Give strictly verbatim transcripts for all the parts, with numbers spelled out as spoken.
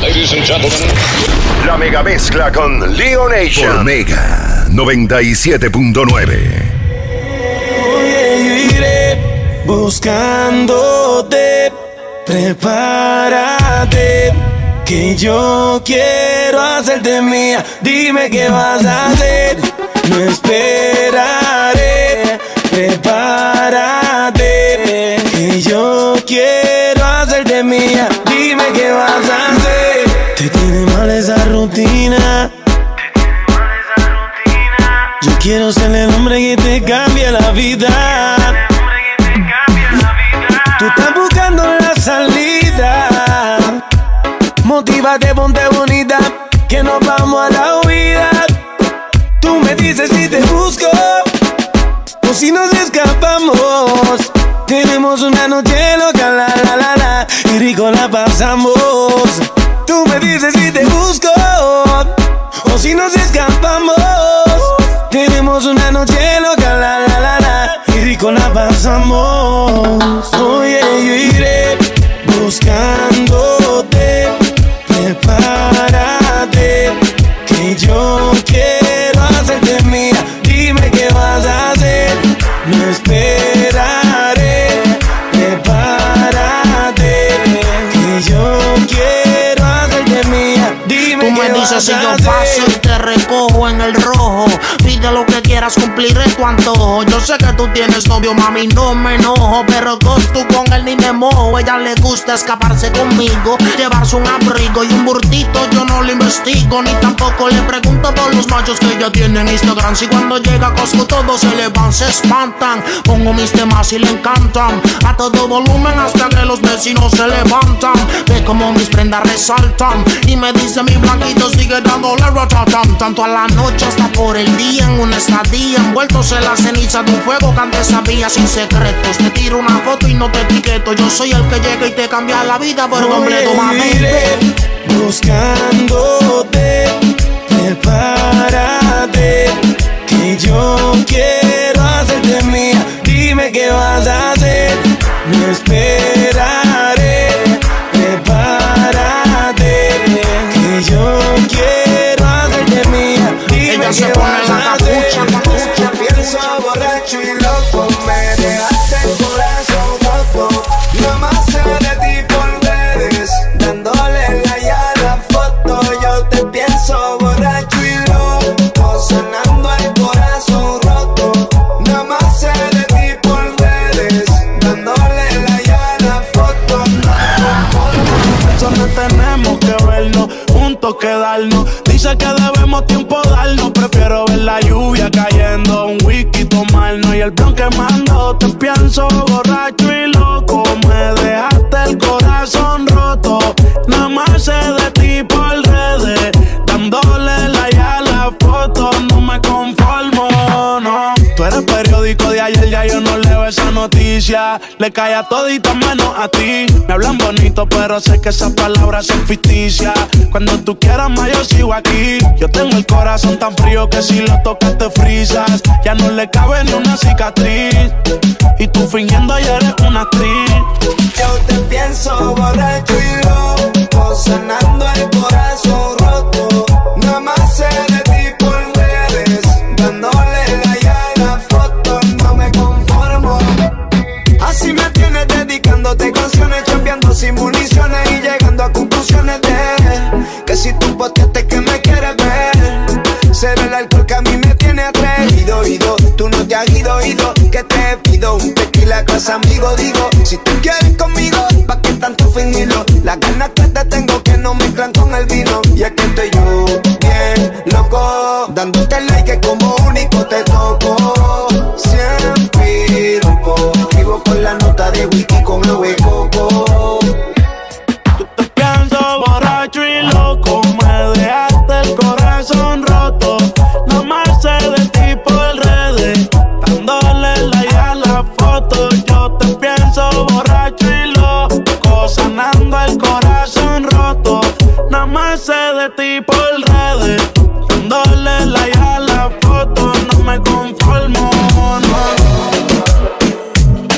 Ladies and gentlemen, la mega mezcla con Leo Nation. Por Mega noventa y siete punto nueve. Oye, yo iré buscándote. Prepárate, que yo quiero hacerte mía. Dime qué vas a hacer. No esperaré. Prepárate, que yo quiero hacerte mía. Dime qué vas a hacer. Te tiene mal esa rutina. Yo quiero ser el hombre que te cambie la vida. Tú estás buscando la salida. Motívate, ponte bonita, que nos vamos a la huida. Tú me dices si te busco o si nos escapamos. Tenemos una noche loca, la la la la, y rico la pasamos. Tú me dices si te busco o si nos escapamos. Tenemos una noche loca, la la la la, y rico la pasamos. Oye, yo iré buscándote. Prepárate, que yo quiero hacerte mía. Dime qué vas a hacer. No esperaré. Prepárate, que yo quiero hacerte mía. Dime Tú me qué dices vas si a yo hacer. paso y te recojo en el rojo. Pide lo que quieras, cumpliré tu antojo. Yo sé que tú tienes novio, mami, no me enojo, pero tú con él ni me mojo. Ella le gusta escaparse conmigo, llevarse un abrigo y un burtito. Yo no le investigo, ni tampoco le pregunto por los machos que ella tiene en Instagram. Si cuando llega a Costco todos se le van, se espantan. Pongo mis temas y le encantan a todo volumen hasta que los vecinos se levantan. Ve como mis prendas resaltan y me dice mi blanquito sigue dándole ratatam. Tanto a la noche hasta por el día, en una estadía, envueltos en la ceniza de un fuego que antes sabía sin secretos. Te tiro una foto y no te etiqueto. Yo soy el que llega y te cambia la vida por completo, mami. Buscándote, prepárate, que yo quiero hacerte mía. Dime qué vas a hacer. No esperaré. Prepárate, que yo quiero hacerte mía. Dime Ella qué se pone vas la a hacer. capucha, Pienso borracho y loco, me dejaste el corazón roto. No más sé de ti por redes, dándole like a la foto. Yo te pienso borracho y loco, sanando el corazón roto. No más sé de ti por redes, dándole like a la foto. Solo tenemos que vernos, juntos quedarnos. Dice que debemos tiempo darnos. Prefiero ver la lluvia cayendo, un whisky tomarnos y el blon quemando. Te pienso borracho y loco, me dejaste el corazón roto. Nada más sé de ti por redes, dándole like a la foto. No me conformo, no. Tú eres periódico de ayer, ya yo no leo esa noticia. Le cae a todita menos a ti. Me hablan bonito, pero sé que esas palabras son ficticias. Cuando tú quieras más, yo sigo aquí. Yo tengo el corazón tan frío que si lo tocas te frisas. Ya no le cabe ni una cicatriz. Y tú fingiendo ya eres una actriz. Yo te pienso borracho y loco, sanando el corazón roto. Nada más sé de ti por redes, dándole like a la foto. No me conformo. Así me tienes dedicándote canciones, chambeando sin municiones y llegando a conclusiones de que si tú posteaste que me quieres ver, será el alcohol que a mí me tiene atrevido. Ido, tú no te has ido, ido, que te pido un tequila clase amigo. Digo, si tú quieres conmigo, ¿pa' qué tanto fingirlo? Las ganas que te tengo que no mezclan con el vino. Y es que estoy yo bien loco, dándote like como único te toco. Siempre rompo, vivo con la nota de whisky con lo de coco. Tú te pienso borracho y loco, me dejaste el corazón roto. No más sé de ti por redes, dándole like a la foto. Yo te pienso borracho y loco, sanando el corazón roto. Nada más sé de ti por redes, dándole like a la foto. No me conformo, no.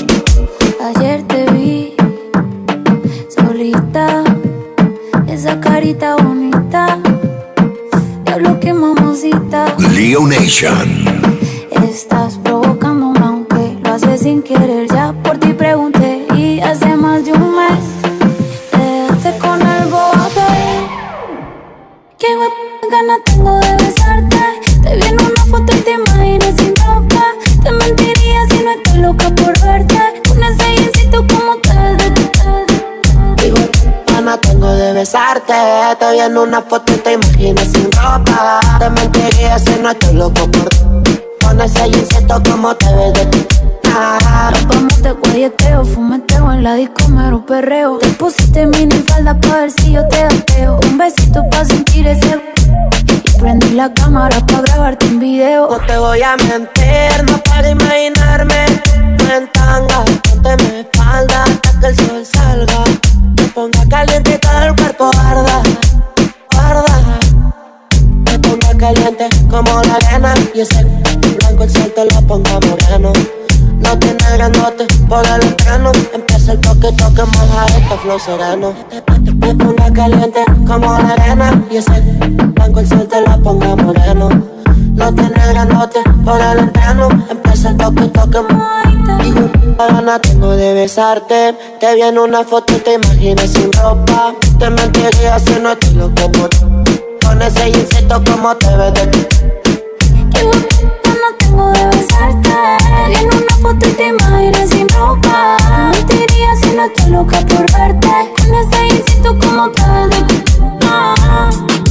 Ayer te vi solita, esa cara carita bonita, diablo que mamacita. Leo Nation. Estás provocándome aunque lo haces sin querer. Ya por ti pregunté y hace más de un mes te dejaste con el bote. Qué ganas tengo de besarte. Te vi en una foto y te imaginas sin ropa. Te mentiría si no estoy loca por verte. Con ese yesito como te digo, ganas tengo de besarte. Te vi en una foto y te imaginas sin ropa. Te mentiría si no estoy loco por con ese insecto como te ves de ti. Ah. Vamos te guayeteo, fumeteo en la disco, mero perreo. Te pusiste mini falda pa' ver si yo te ateo. Un besito pa' sentir ese y prendí la cámara pa' grabarte un video. No te voy a mentir, no para imaginarme en tanga. Ponte mi espalda hasta que el sol salga. Me ponga caliente y todo el cuerpo arda, arda. Me ponga caliente como la arena y ese blanco el sol te lo ponga moreno. No tiene grandote por el entreno. Empieza el toque, toque, moja este flow sereno. Me ponga caliente como la arena y ese blanco el sol te lo ponga moreno. No tiene grandote por el entreno. Empieza el toque, toque, moja. Digo, ganas tengo de besarte. Te vi en una foto y te imaginas sin ropa. Te mentiría si no estoy loco por con ese insecto como te ves de ti. Qué ganas tengo de besarte. Vi en una foto y te imaginas sin ropa. Te mentiría si no estoy loca por verte. Con ese insecto como te ves de ti. Ah.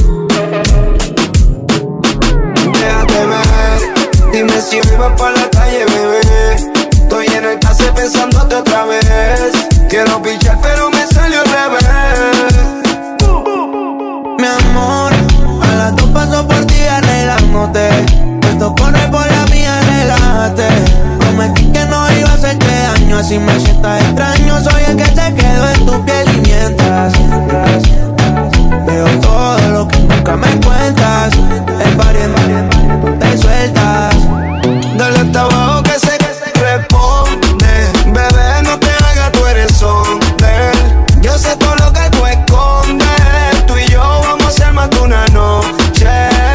Déjate ver, dime si hoy vas pa' la calle, bebé. Estoy en el case pensándote otra vez. Quiero pichar pero me salió al revés. Mi amor, a las dos paso por ti arreglándote. Esto corre por la mía, relájate. Prometí que no iba a hacerte daño. Así me sientas extraño. Soy el que te quedo en tu piel. Y mientras, mientras veo todo lo que nunca me cuentas. El party en party, te sueltas. Dale hasta abajo que sé que se responde. Bebé, no te hagas, tú eres sonde. Yo sé todo lo que tú escondes. Tú y yo vamos a hacer más que una noche.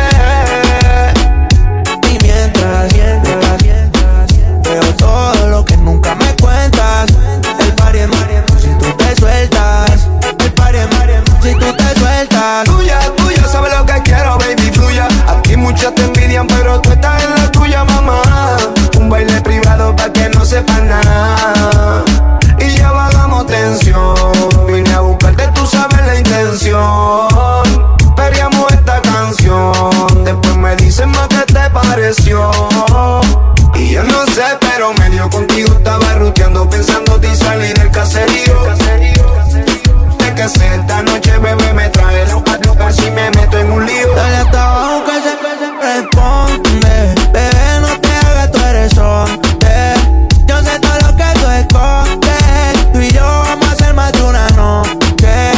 Y mientras, mientras, mientras veo todo lo que nunca me cuentas. El party en party, si tú te sueltas. El party en party, si tú te sueltas. Tuya, tuya, sabes lo que quiero, baby, fluya. Aquí muchos te envidian, pero tú estás en la tuya, mamá. Un baile privado pa' que no sepa nada. Y ya bajamos tensión. Vine a buscarte, tú sabes la intención. Peleamos esta canción. Después me dicen más que te pareció. Y yo no sé, pero medio contigo estaba ruteando, pensándote y salir del caserío. De que sé, esta noche, bebé, me trae los cuatro, casi me meto en un lío. Dale hasta abajo que se responde. Bebé, no te hagas, tú eres hombre. Yo sé todo lo que tú escondes. Tú y yo vamos a hacer más de una noche.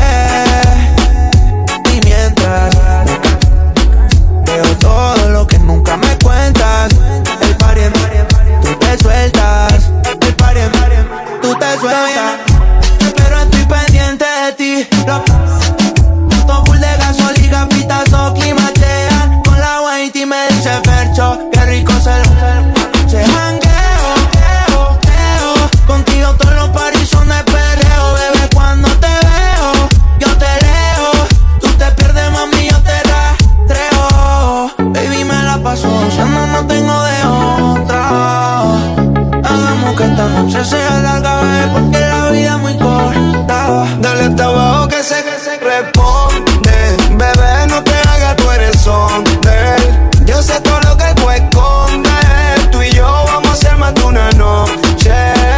Y mientras veo todo lo que nunca me cuentas. El party en tú te sueltas. El party en tú te sueltas. Pero estoy pendiente de ti. Todo full de gasolina, pitazo, climatea. Con la white y me dice Fercho, qué rico se lo se jangueo, eo, eo. Contigo todos los paris son de perreo. Bebé, cuando te veo, yo te leo. Tú te pierdes, mami, yo te rastreo. Baby, me la paso gozando, no tengo de otra. Hagamos que esta noche sea larga, bebé, porque la vida es muy corta. Dale hasta abajo que sé que se responde. Bebé, no te hagas, tú eres sonde. Yo sé todo lo que tú escondes. Tú y yo vamos a hacer más de una noche.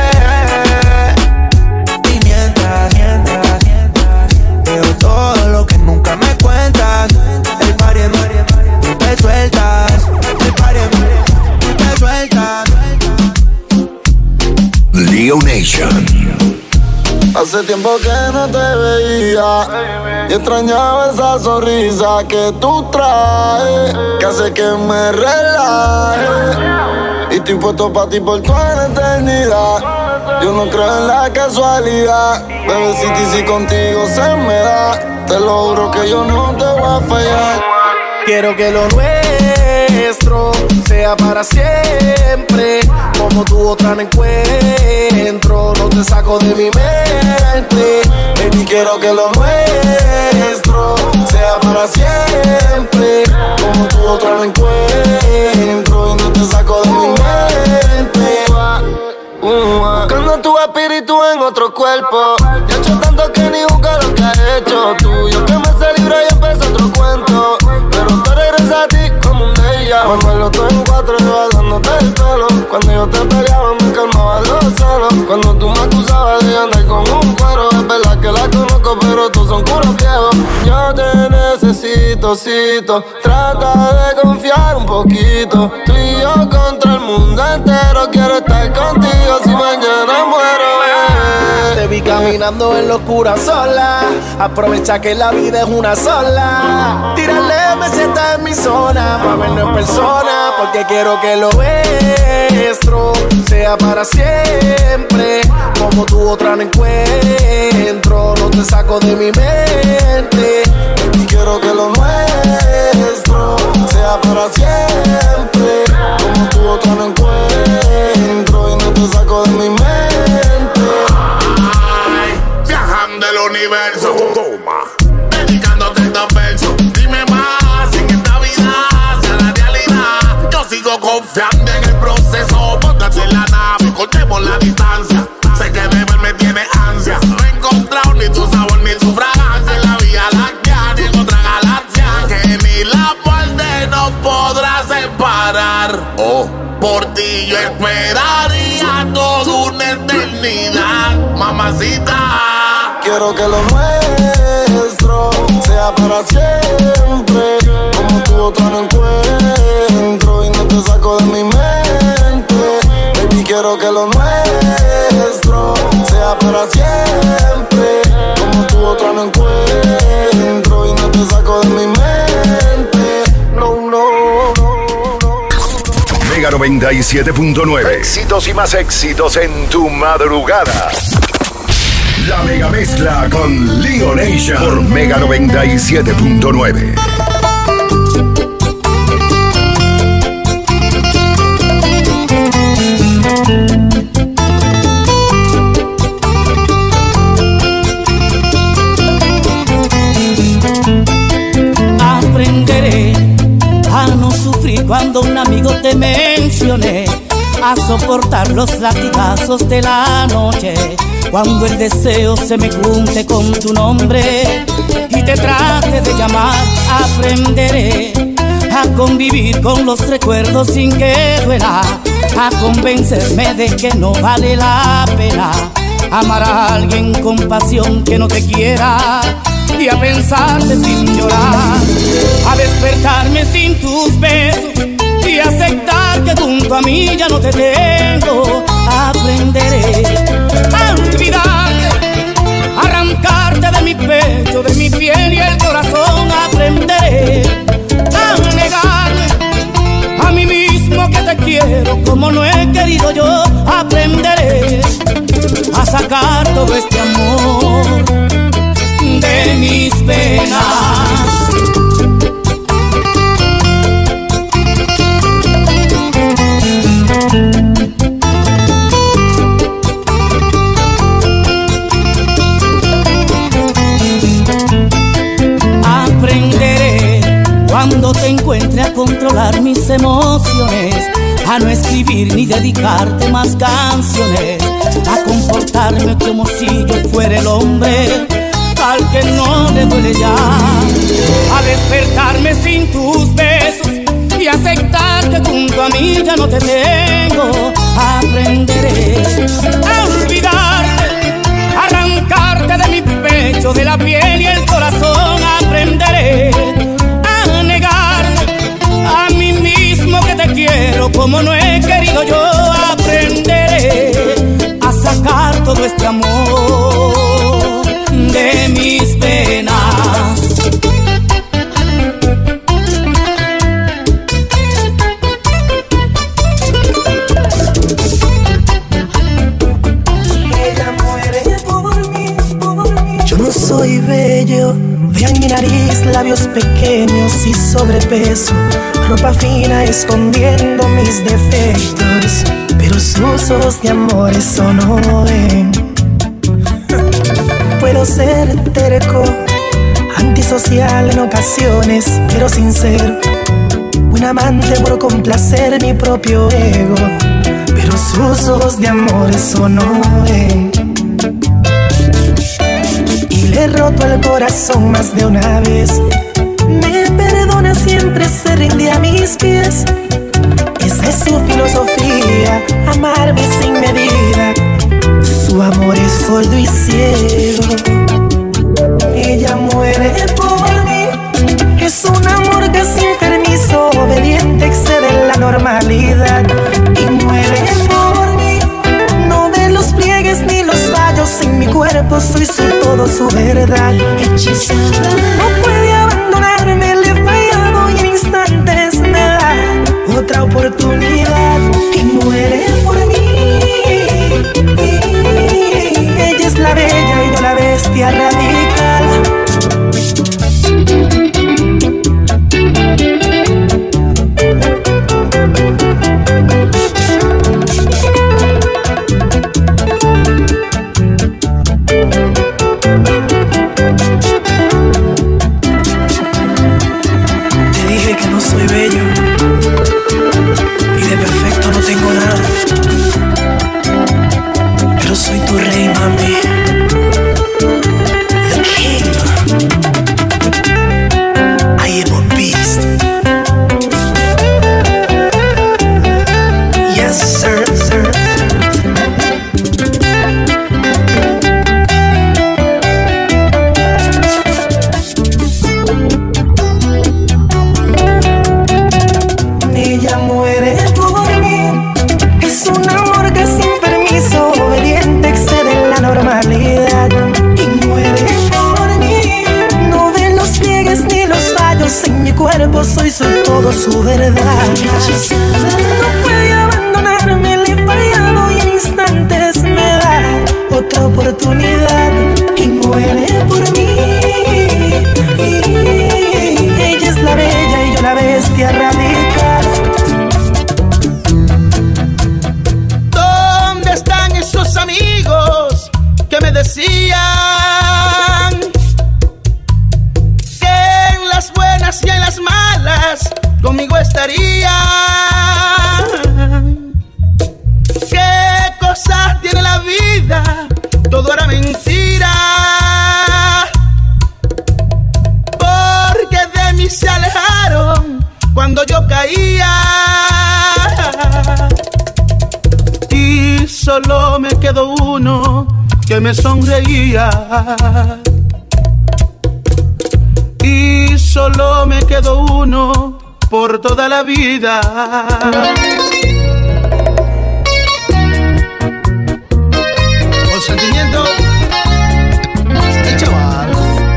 Y mientras, mientras, mientras veo todo lo que nunca me cuentas. El party en tú te sueltas. El party en tú te sueltas. Leo Nation. Hace tiempo que no te veía y extrañaba esa sonrisa que tú traes, que hace que me relaje y estoy puesto pa' ti por toda la eternidad. Yo no creo en la casualidad. Bebecita, y si contigo se me da, te lo juro que yo no te voy a fallar. Quiero que lo nuestro sea para siempre. Como tu otra no encuentro, no te saco de mi mente. Baby, quiero que lo nuestro sea para siempre. Como tu otra no encuentro y no te saco de mi mente. Buscando tu espíritu en otro cuerpo. Ya he hecho tanto que ni busco lo que has hecho tú. Yo que me se libra y empezó otro cuento. Pero tú regresas a ti como un déjà. Me acuerdo todo en cuatro, yo dándote el pelo. Cuando yo te peleaba me calmaba los celos. Cuando tú me acusabas de andar con un cuero. Es verdad que la conozco pero tú son puros viejos. Yo te necesito, cito. Trata de confiar un poquito. Tú y yo contra el mundo entero. Quiero estar contigo si mañana muero, eh. Te vi caminando en la oscura sola. Aprovecha que la vida es una sola. Tírale meseta en mi zona pa' vernos en persona, porque quiero que lo nuestro sea para siempre. Como tu otra no encuentro, no te saco de mi mente. Y quiero que lo nuestro sea para siempre. Como tu otra no encuentro y no te saco de mi mente. Ay, viajando el universo, toma, dedicándote estos versos. Dime más, en esta vida hacia la realidad. Yo sigo confiando en el proceso. Póntate en la nave, cortemos la distancia. Sé que de verme tiene ansia. No he encontrado ni tu sabor ni tu fragancia en la Vía Láctea ni en otra galaxia que ni la muerte nos podrá separar. Oh, por ti yo esperaría toda una eternidad, mamacita. Quiero que lo nuestro sea para siempre. Como tu otra no encuentro y no te saco de mi mente. Baby, quiero que lo nuestro sea para siempre. Como tu otra no encuentro y no te saco de mi mente. No, no, no, no. Mega noventa y siete punto nueve. Éxitos y más éxitos en tu madrugada. La mega mezcla con Leo Nation por Mega noventa y siete punto nueve. Aprenderé a no sufrir cuando un amigo te mencione, a soportar los latigazos de la noche. Cuando el deseo se me junte con tu nombre y te trate de llamar, aprenderé a convivir con los recuerdos sin que duela, a convencerme de que no vale la pena amar a alguien con pasión que no te quiera, y a pensarte sin llorar, a despertarme sin tus besos y aceptar que junto a mí ya no te tengo. Aprenderé a olvidarte, arrancarte de mi pecho, de mi piel y el corazón. Aprenderé a negarme a mí mismo que te quiero como no he querido yo. Aprenderé a sacar todo este amor de mis penas. Aprenderé cuando te encuentre a controlar mis emociones, a no escribir ni dedicarte más canciones, a comportarme como si yo fuera el hombre al que no le duele ya, a despertarme sin tus besos y aceptar que junto a mí ya no te tengo. Aprenderé a olvidarte, arrancarte de mi pecho, de la piel y el corazón. Aprenderé a negarme a mí mismo que te quiero como no he querido yo. Aprenderé a sacar todo este amor de mis penas. mis labios pequeños y sobrepeso, ropa fina escondiendo mis defectos, pero sus ojos de amor eso no ven. Puedo ser terco, antisocial en ocasiones, pero sincero, un amante por complacer mi propio ego, pero sus ojos de amor eso no ven. Y le he roto el corazón más de una vez, me perdona, siempre se rinde a mis pies. Esa es su filosofía, amarme sin medida, su amor es sordo y ciego. Ella muere por mí, es un amor que sin permiso, obediente, excede la normalidad. Y muere por mí, no ve los pliegues ni los fallos en mi cuerpo, soy su todo, su verdad. Hechizada, no puede abandonarme, le he fallado y en instantes me da otra oportunidad. Y muere por mí, ella es la bella y yo la bestia radical. Te dije que no soy bello y de perfecto no tengo nada, pero soy tu rey, mami. The king. I am a beast. Yes, sir, sir. Ella muere por mí, es un amor que sin permiso, obediente, excede la normalidad. Y muere por mí, no ve los pliegues ni los fallos en mi cuerpo, soy su todo, su verdad. No puede abandonarme, le he fallado y en instantes me da otra oportunidad. Y muere por mí, ella es la bella y yo la bestia radical. ¿Dónde están esos amigos que me decían que en las buenas y en las malas conmigo estarían? ¿Qué cosas tiene la vida? Todo era mentira, porque de mí se alejaron cuando yo caía. Y solo me quedó uno que me sonreía. Y solo me quedó uno por toda la vida. Con sentimiento, el chaval.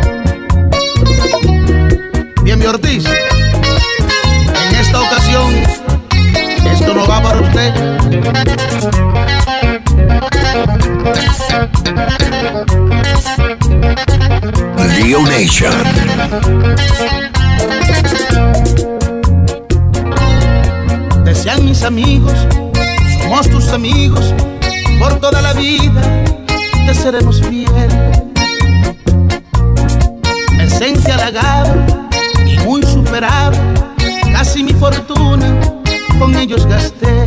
Bien, mi Ortiz. En esta ocasión, esto no va para usted. Leo Nation. Decían mis amigos, somos tus amigos, por toda la vida te seremos fieles. Me sentí halagado y muy superado, casi mi fortuna con ellos gasté.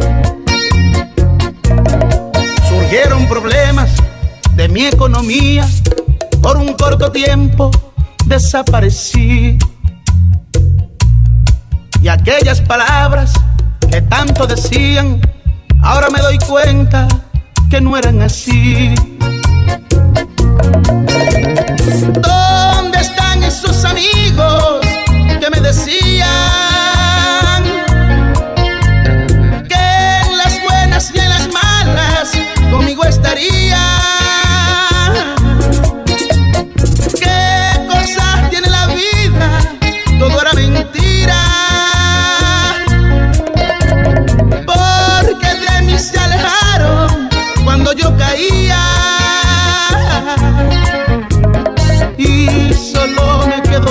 Surgieron problemas de mi economía, por un corto tiempo desaparecí. Y aquellas palabras que tanto decían, ahora me doy cuenta que no eran así. ¿Dónde están esos amigos que me decían que en las buenas y en las malas conmigo estarían? ¿Qué cosas tiene la vida? Todo era mentira, porque de mí se alejaron cuando yo caía. Y solo me quedó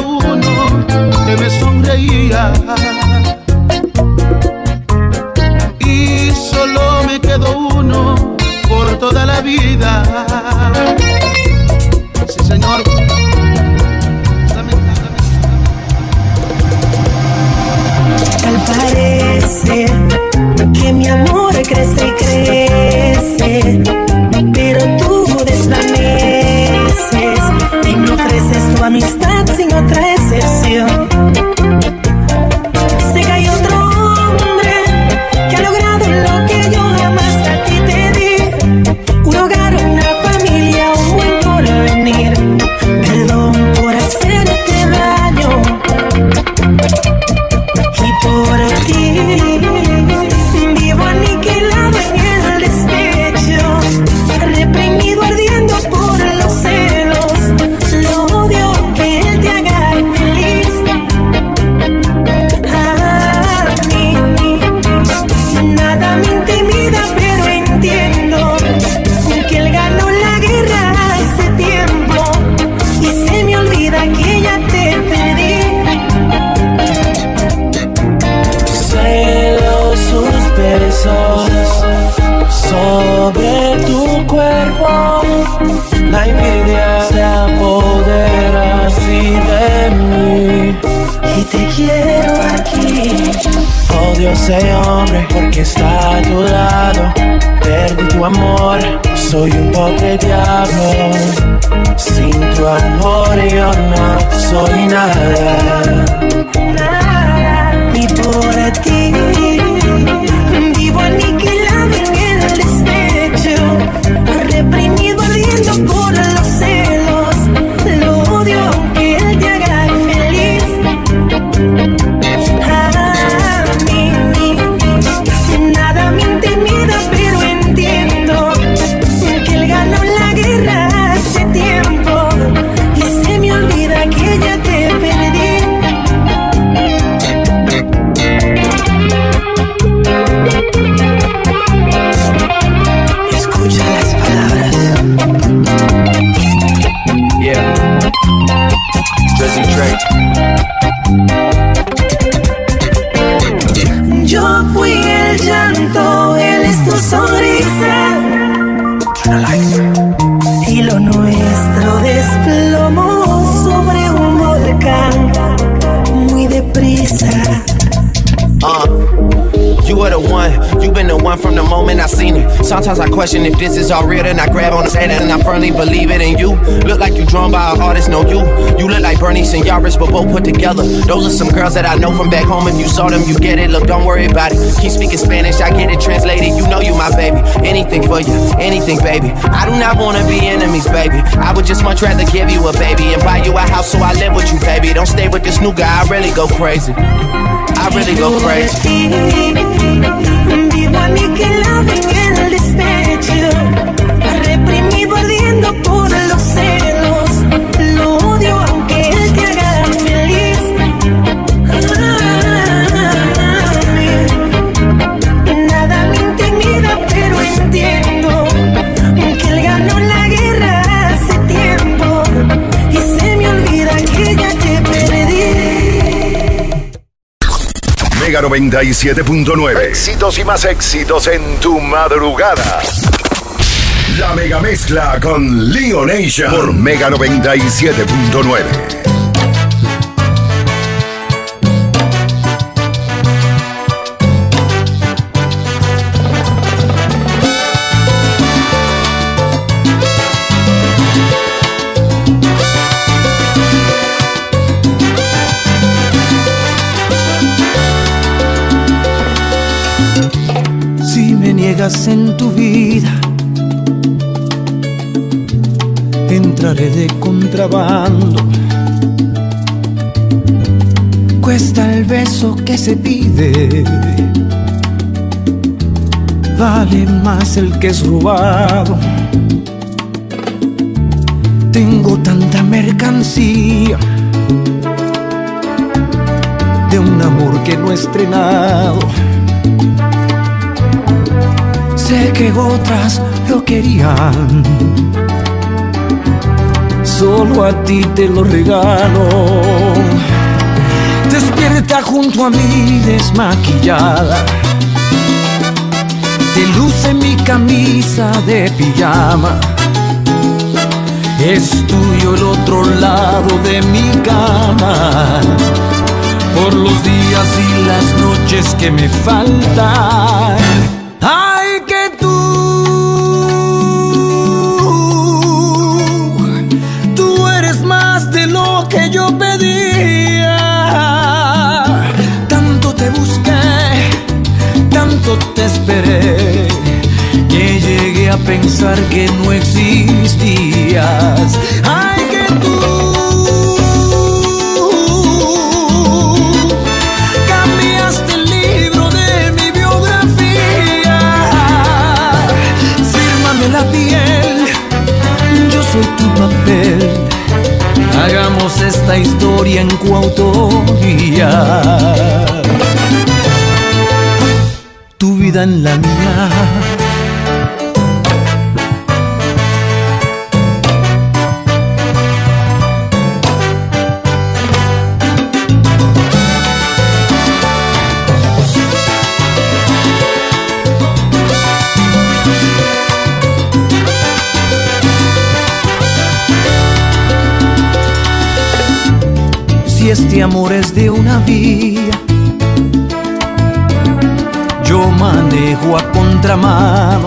odio ese hombre porque está a tu lado. Perdí tu amor, soy un pobre diablo. Sin tu amor yo no soy nada. Y por ti vivo aniquilado en el despecho, reprimido ardiendo por los celos. Lo odio aunque él te haga feliz. A mí nada me intimida, pero entiendo que él ganó la guerra hace tiempo y se me olvida que ya te perdí. Escucha las palabras. Yeah, Drizzy Drake. Yo fui el llanto, él es tu sonrisa. Y lo nuestro desplomó sobre un volcán muy deprisa. Uh, you were the one, you been the one from the moment I seen it. Sometimes I question if this is all real, then I grab on the sand and I firmly believe it in you. Look like you drawn by an artist, no you. You look like Bernice and Yaris, but both put together. Those are some girls that I know from back home. If you saw them, you get it. Look, don't worry about it. Keep speaking Spanish, I get it translated. You know you my baby. Anything for you, anything, baby. I do not wanna be enemies, baby. I would just much rather give you a baby and buy you a house so I live with you, baby. Don't stay with this new guy, I really go crazy. I really go crazy. Vivo aniquilado en el despecho, reprimido ardiendo por los celos. Lo odio aunque él te haga feliz. Nada me intimida, pero entiendo que él ganó la guerra hace tiempo y se me olvida que ya te perdí. Mega noventa y siete punto nueve. Éxitos y más éxitos en tu madrugada. La mega mezcla con Leo Nation por Mega noventa y siete punto nueve. En tu vida entraré de contrabando. Cuesta el beso que se pide, vale más el que es robado. Tengo tanta mercancía de un amor que no he estrenado. Sé que otras lo querían, solo a ti te lo regalo. Despierta junto a mí desmaquillada, te luce mi camisa de pijama. Es tuyo el otro lado de mi cama, por los días y las noches que me faltan. Ay, que tú, tú eres más de lo que yo pedía. Tanto te busqué, tanto te esperé, que llegué a pensar que no existías. Ay, que tú cambiaste el libro de mi biografía. Fírmame la piel, yo soy tu papel. Hagamos esta historia en coautoría. Tu vida en la mía. Si este amor es de una vía, yo manejo a contramano.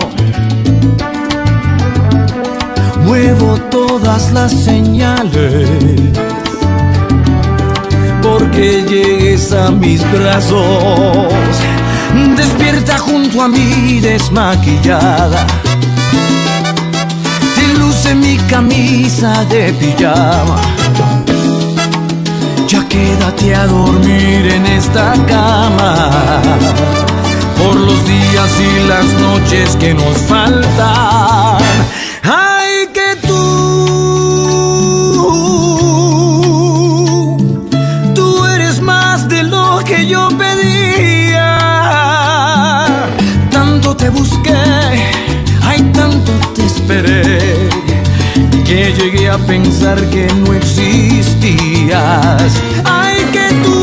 Muevo todas las señales porque llegues a mis brazos. Despierta junto a mí desmaquillada, te luce mi camisa de pijama. Ya quédate a dormir en esta cama por los días y las noches que nos faltan. Ay, que tú, tú eres más de lo que yo pedía. Tanto te busqué, ay, tanto te esperé, que llegué a pensar que no existías. Ay, que tú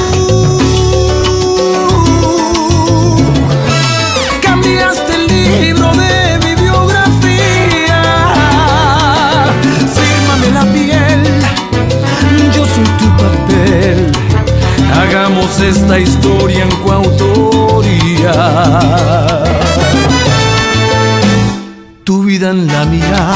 cambiaste el libro de mi biografía. Fírmame la piel, yo soy tu papel. Hagamos esta historia en coautoría. Tu vida en la mía.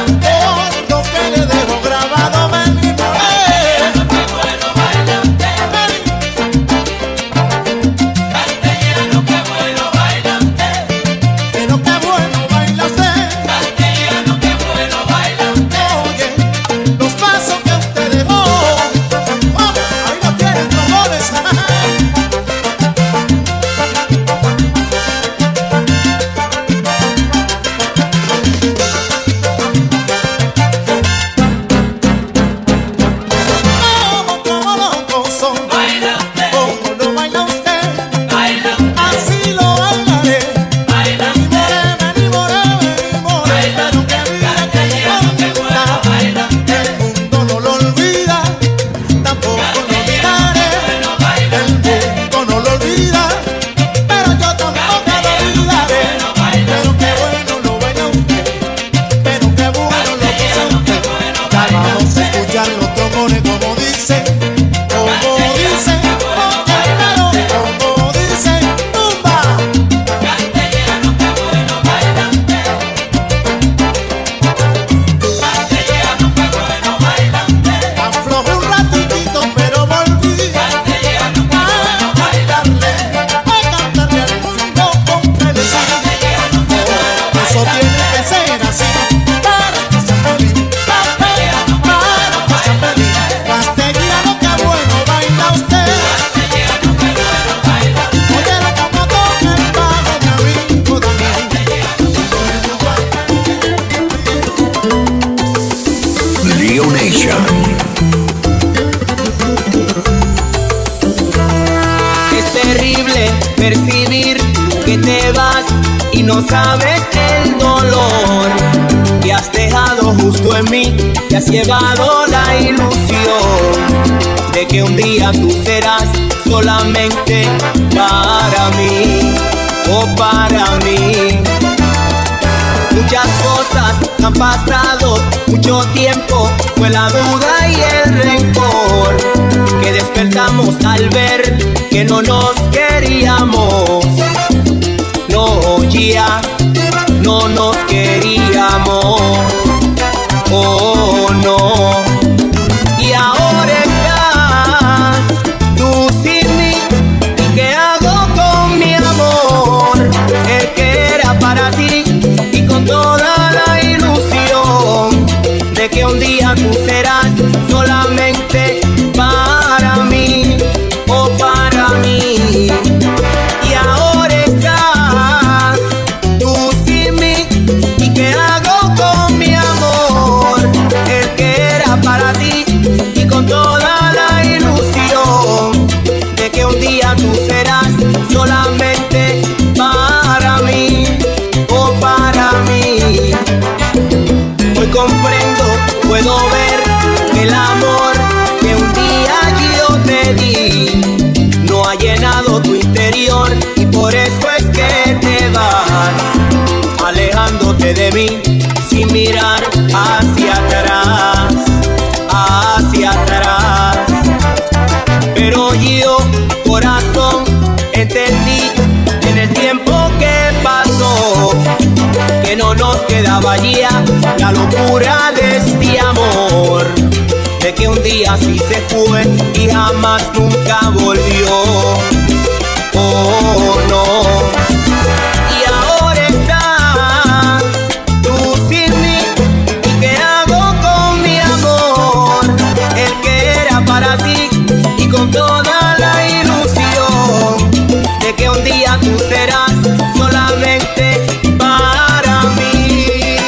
Todo lo que le dejo grabado, ven y moré. percibir que te vas y no sabes el dolor que has dejado justo en mí. Te has llevado la ilusión de que un día tú serás solamente para mí, o para mí. Muchas cosas han pasado, mucho tiempo, fue la duda y el rencor que despertamos al ver que no nos queríamos. No, ya, no nos queríamos. Oh, no. Y ahora estás tú sin mí. ¿Y qué hago con mi amor? El que era para ti, y con toda la ilusión de que un día tú serás solamente para mí, o para mí. Y ahora estás tú sin mí. ¿Y qué hago con mi amor? El que era para ti, y con toda la ilusión de que un día tú serás solamente para mí, o para mí. Hoy comprendo, puedo ver que el amor que un día yo te di no ha llenado tu interior, y por eso es que te vas alejándote de mí sin mirar hacia atrás, hacia atrás. Pero yo, corazón, entendí en el tiempo que pasó que no nos quedaba ya la locura de este amor, de que un día sí se fue y jamás nunca volvió. Oh, no. Y ahora estás tú sin mí. ¿Y qué hago con mi amor? El que era para ti, y con toda la ilusión de que un día tú serás solamente para mí.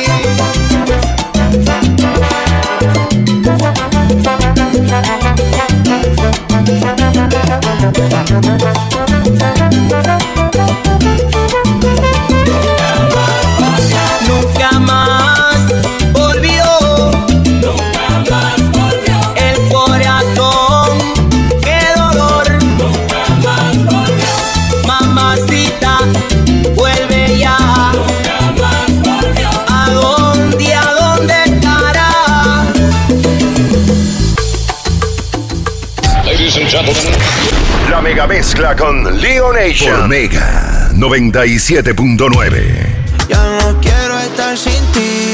Nunca más volvió, nunca más volvió. El corazón, qué dolor, nunca más volvió. Mamacita, vuelve ya, nunca más volvió. ¿A dónde, a dónde estará? Ladies and gentlemen, la mega mezcla con Leo Nation por Mega noventa y siete punto nueve. Ya no quiero estar sin ti,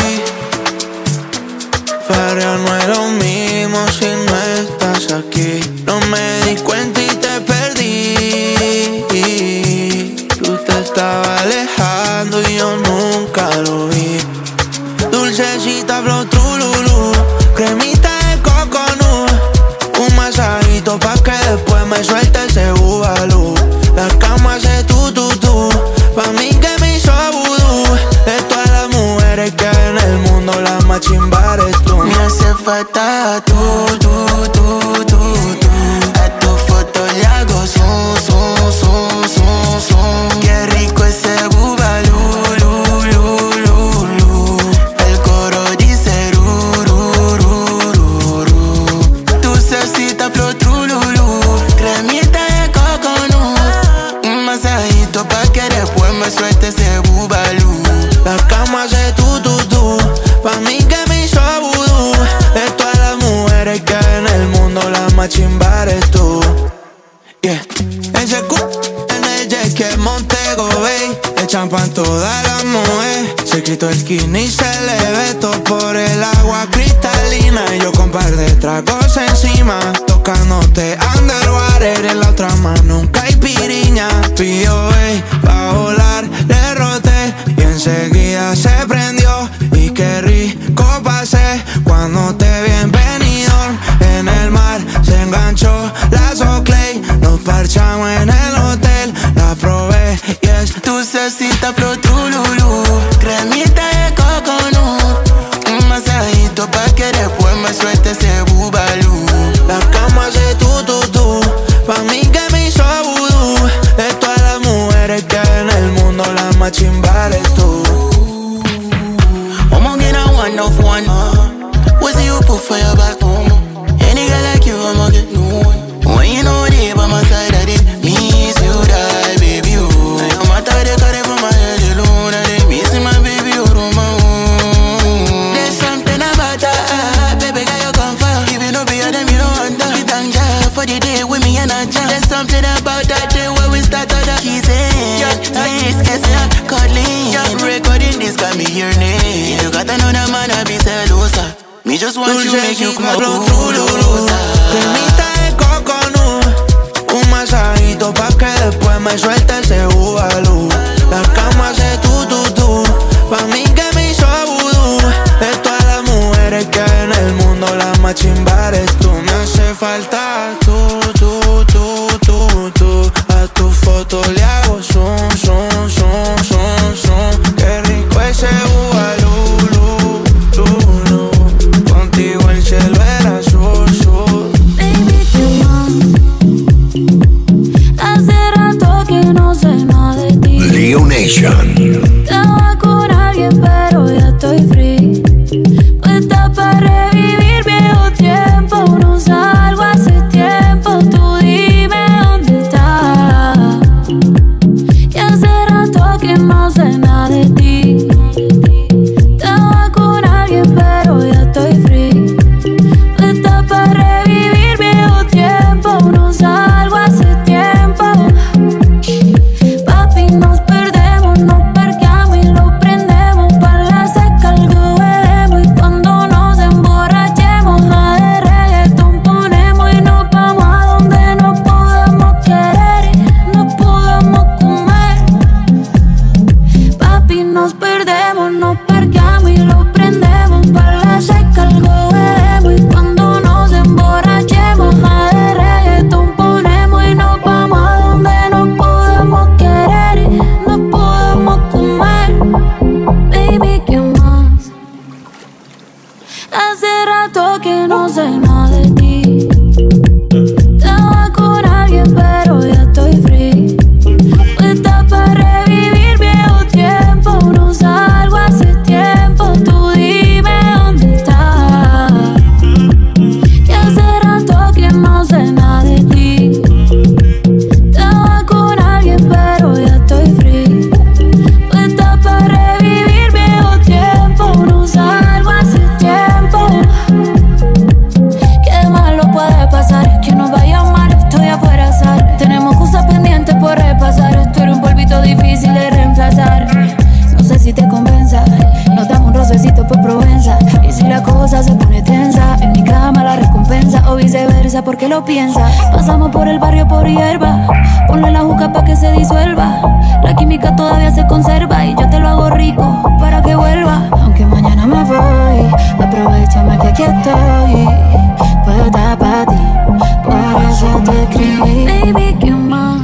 pero no es lo mismo si no estás aquí. No me di cuenta y te perdí. Tú te estabas alejando y yo nunca lo vi. Dulcecita flow trululú, cremita de coconut, un masajito pa' que después me suelte ese bubalú. La cama hace tu tu tu, pa' mí que me hizo vudú. De todas las mujeres que hay en el mundo, la más chimba eres tú. Me hace falta tú, tú, tú, tú, tú. A tu foto le hago zoom, zoom, zoom, zoom, zoom. Qué rico ese bubalú, lu, lu, lu, lu. El coro dice ru, ru, ru, ru, ru. Dulcecita flow trululú, cremita de coconut, un masajito pa' que después me suelte ese bubalú. La cama hace tu tu tu, pa' mí que me hizo vudú. De todas las mujeres que hay en el mundo, la más chimba eres tú. Yeah. Ese cu en el jet que Montego Bay, le champan todas las mujeres. Se quitó el skinny y se le ve todo por el agua cristalina. Y yo con par de tragos encima, tocándote underwater. En la otra mano un caipiriña. P O A pa' volar, le roté y enseguida se prendió. Y qué rico pasé cuando te vi en Benidorm. En el mar se enganchó la Soclay, nos parchamos en el hotel. La probé y es dulcecita flow trululú, cremita de coconut, un masajito pa' que después me suelte ese bubalú. La cama hace tu tu tu, pa' mí que me hizo vudú. De más chimba eres tú. I'ma get a one of one. What's the you put for your back? Any girl like you, I'ma get no one. When you know they by my side, I did miss you, die, baby, you. No matter they cut it from my head alone, I did miss my baby, you on my own. There's something about that, baby, girl, you come for. If you know be a them, you don't want that. We thank God for the day with me and I jam. There's something about that day where we start on the keys in. This is cuddling, recording this got me your name. You got another man, I be celosa. Me just want you, make you come up. Cremita de coconut, un masajito pa' que después me suelte ese bubalú. La cama hace tu, tu, tu, pa' mí que me hizo vudú. De todas las mujeres que hay en el mundo, la más chimba eres tú. Me hace falta tú, tú, tú, tú, tú. A tu foto le hago zoom, zoom, zoom, zoom, zoom. Qué rico ese bubalú. Contigo el cielo era azul. Baby, ¿qué más? Hace rato que no sé nada de ti. Leo Nation. Estaba con alguien pero ya estoy free. Puesta para revivir viejo tiempo. No salgo hace tiempo. Tú dime dónde estás. Y hace rato que no sé nada de ti. Estaba con alguien pero ya estoy free. Puesta para revivir viejo tiempo. No salgo hace tiempo. Papi, nos perdemos, nos parqueamos y lo prendemos. Pa' la seca algo bebemos. Y cuando nos emborrachemos, a de reggaetón ponemos. Y nos vamos a donde nos podamos querer y nos podamos comer. Papi, nos perdemos, nos parqueamos y lo prendemos. Pa' la seca algo bebemos. Y cuando nos emborrachemos, a de reggaetón ponemos. Y nos vamos a donde nos podamos querer y nos podamos comer. Baby, ¿qué más? Hace rato que no sé nada de ti. Estaba con alguien pero ya estoy free. Puesta para revivir viejo tiempo. No salgo hace tiempo. Tú dime dónde estás. Que hace rato que no sé nada de ti. Estaba con alguien pero ya estoy free. Puesta para revivir viejo tiempo. No salgo hace tiempo. Qué malo puede pasar, que nos vaya mal, estoy afuera azar. Tenemos cosas pendientes por repasar. Esto era un polvito difícil de reemplazar. No sé si te convenza, nos damos un rocecito por Provenza. Y si la cosa se pone tensa, en mi cama la recompensa. O viceversa, porque lo piensa. Pasamos por el barrio por hierba. Ponle la juca pa' que se disuelva. La química todavía se conserva. Y yo te lo hago rico para que vuelva. Aunque mañana me voy, aprovechame que aquí estoy. Puesta pa' ti, por eso te escribí. Baby, ¿qué más?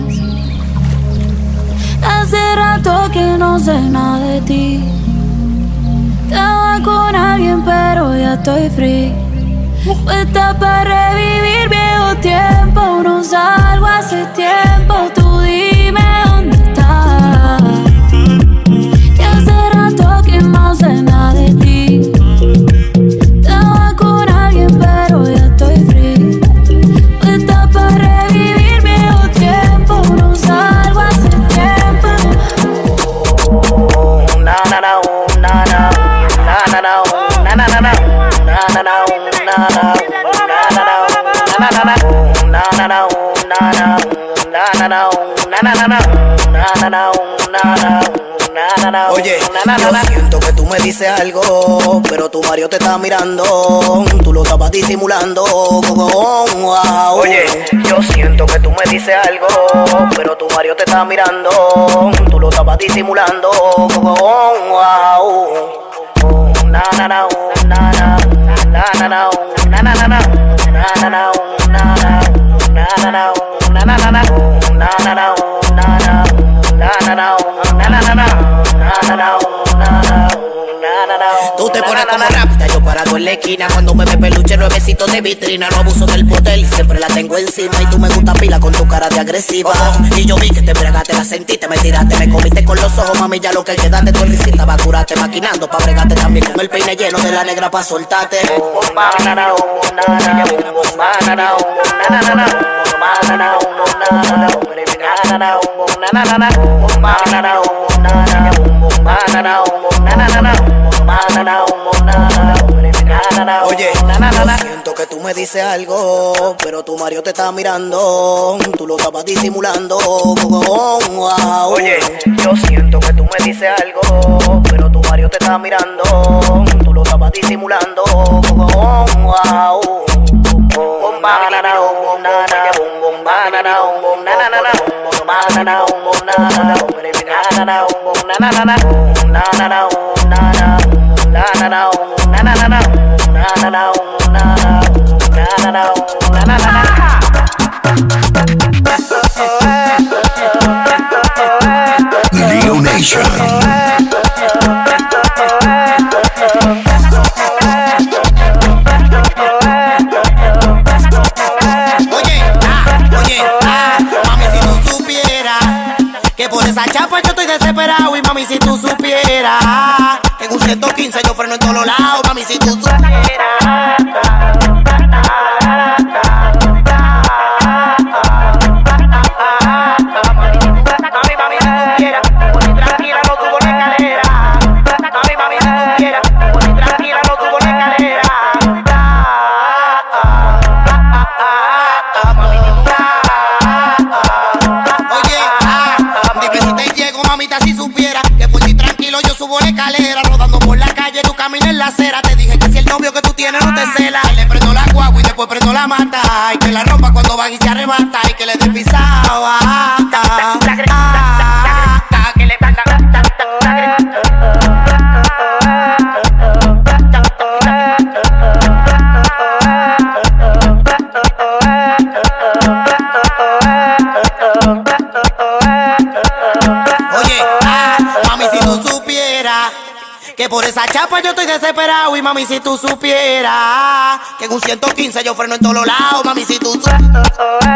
Hace rato que no sé nada de ti. Estaba con alguien pero ya estoy free. Puesta para revivir viejo tiempo. No salgo hace tiempo. Tú dime dónde estás. Que hace rato que no sé nada de ti. Estaba con alguien pero ya estoy free. Puesta para revivir viejo tiempo. No salgo hace tiempo. Na na na na na na na na na na na na na na na Oye, yo siento que tú me dices algo, pero tu marido te está mirando. Tú lo estabas disimulando. Oye, yo siento que tú me dices algo, pero tu marido te está mirando. Tú lo estabas disimulando. Na na na na na na na na na na na na Tú te pones como rápida, yo parado en la esquina. Cuando me ve peluche no quiero besitos de vitrina, no abuso del poder, siempre la tengo encima. Y tú me gusta pila con tu cara de agresiva. Y yo vi que te bregaste, la sentiste, me tiraste, me comiste con los ojos, mami, ya lo que quedaste. Tu risita va a curarte, maquinando pa' bregarte también con el peine lleno de la negra pa' soltarte. Oye, yo siento que tú me dices algo, pero tu Mario te está mirando, tú lo estabas disimulando. Oye, yo siento que tú me dices algo, pero tu Mario te está mirando, tú lo estabas disimulando. Leo Nation. Esa chapa yo estoy desesperado y mami si tú supieras que en un ciento quince yo freno en todos lados, mami si tú supieras. Te dije que si el novio que tú tienes no te cela, le prendo la guagua y después prendo la mata, y que la rompa cuando van y se arrebata, y que le dé pisado hasta que le Oye, ah, mami, si tú supieras que por esa chapa yo estoy desesperado. Y mami, si tú supieras que en un ciento quince yo freno en todos lados. Mami, si tú supieras.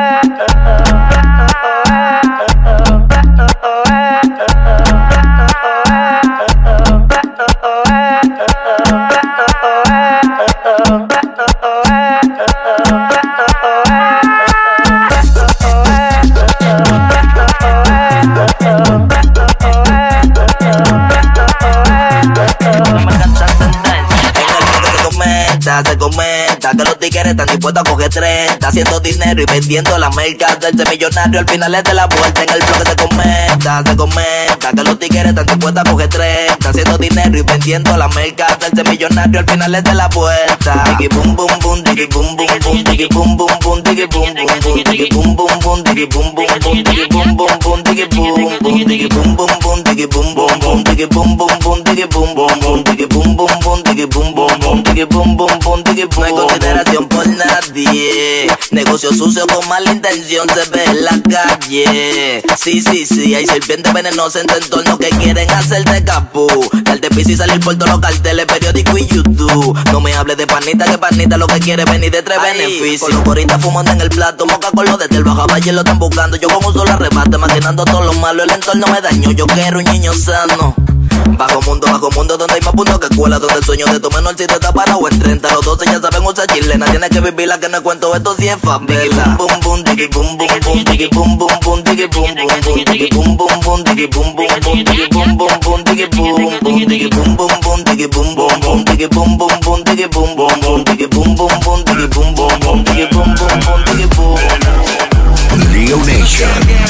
Se comenta que los tigres están dispuestos a coger treinta, haciendo dinero y vendiendo la merca. Hacerse millonario al final es de la vuelta. En el bloque se comenta, se comenta que los tigres están dispuestos a coger treinta, haciendo dinero y vendiendo la merca. Hacerse millonario al final es de la vuelta. Digi boom boom boom, digi boom boom boom, digi boom boom boom, digi boom boom boom, digi boom boom boom, digi boom boom boom, digi boom boom boom, digi boom boom, digi boom boom boom, digi boom boom boom, digi boom boom boom, digi boom boom boom, digi boom boom boom, digi boom boom boom, digi boom boom boom, digi boom. No hay consideración por nadie, negocio sucio con mala intención se ve en la calle. Sí, sí, sí, hay serpientes venenosas en tu entorno que quieren hacerte capú, darte piso y salir por todos los carteles, periódico y YouTube. No me hables de panita, que panita lo que quiere venir de tres Ay, beneficios. Con los coristas fumando en el plato, moca con los desde el baja valle lo están buscando. Yo con un solo arrebate, maquinando todo lo malo, el entorno me dañó. Yo quiero un niño sano. Bajo mundo, bajo mundo, donde hay más puntos que escuela, donde el sueño de tu menorcito está parado en treinta. Los doce ya saben usar chilena, tienes que vivirla, que no cuento esto si es favela. Boom boom digi boom boom boom, digi boom boom boom, digi boom boom boom, digi boom boom boom, digi boom boom boom, digi boom boom boom, digi boom boom, digi boom boom boom, digi boom boom boom, digi boom boom boom, digi boom boom boom, digi boom boom boom, digi boom boom boom, digi boom boom boom, digi boom. Leo Nation.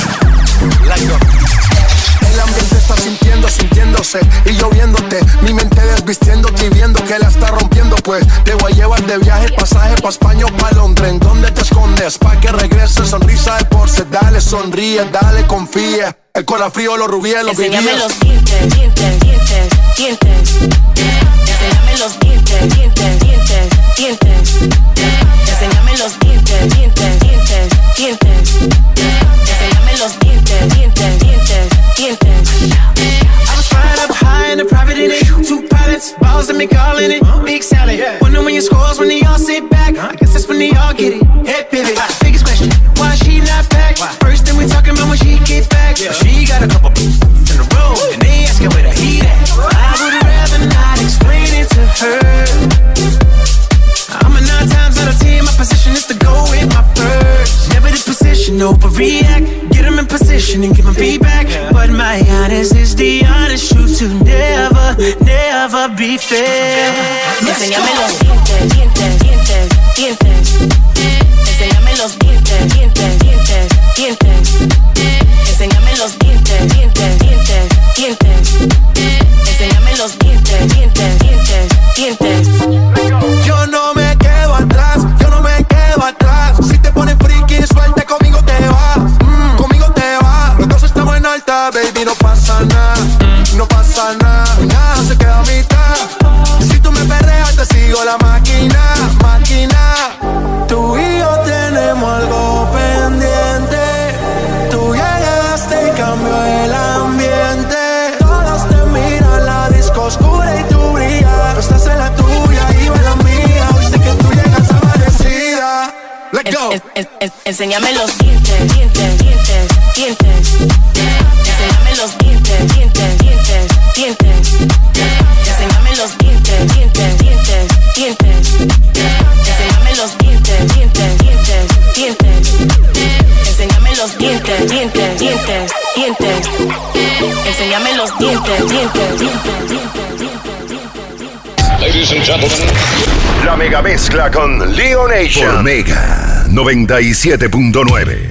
El ambiente está sintiendo, sintiéndose y lloviéndote. Mi mente desvistiéndote y viendo que la está rompiendo. Pues te voy a llevar de viaje, pasaje pa' España o pa' Londres. ¿En dónde te escondes? Pa' que regreses, sonrisa de porce. Dale, sonríe, dale, confía. El corazón frío, los rubíes, los vivíes. Enséñame los dientes, dientes, dientes, dientes. Enséñame los dientes, dientes, dientes, dientes. Enséñame los dientes, dientes, dientes, dientes. Enséñame los dientes, dientes, dientes, dientes. I was flying up high in a private in it. Two pilots, balls and me calling it Big Sally. Wonder when your scores when they all sit back. money, y'all get it. Head pivot. Biggest question, why she not back? First thing we talking about when she get back. She got a couple in the room, and they asking where the heat at. I would rather not explain it to her. I'm a nine times out of ten, my position is to go with my first. Never the position, overreact. Get them in position and give them feedback. But my honest is the honest truth to never, never be fair. Enséñame los dientes, dientes, dientes, dientes. Enséñame los dientes, dientes, dientes, dientes. Enséñame los dientes, dientes, dientes, dientes. Enséñame los dientes, dientes, dientes, dientes. Yo no me quedo atrás, yo no me quedo atrás. Si te pones friki, suelta, conmigo te va, mm, conmigo te va. Los dos estamos en alta, baby, no pasa nada, no pasa nada, nada se queda a mitad. Si tú me perreas, te sigo la máquina, máquina. Tú y yo tenemos algo pendiente. Tú llegaste y cambió el ambiente. Todos te miran, la disco oscura y tú brillas. Tú estás en la tuya y yo en la mía. Hoy sé que tú llegas amanecida. Let's go. Es, es, es, enséñame los dientes, dientes, dientes, dientes. Enséñame los dientes, dientes, dientes, dientes. Enséñame los dientes, dientes, dientes, dientes. Enséñame los dientes, dientes, dientes, dientes. Enséñame los dientes, dientes, dientes, dientes. Enséñame los dientes, dientes, dientes, dientes. Ladies and gentlemen, la mega mezcla con Leo Nation. Por Mega noventa y siete punto nueve.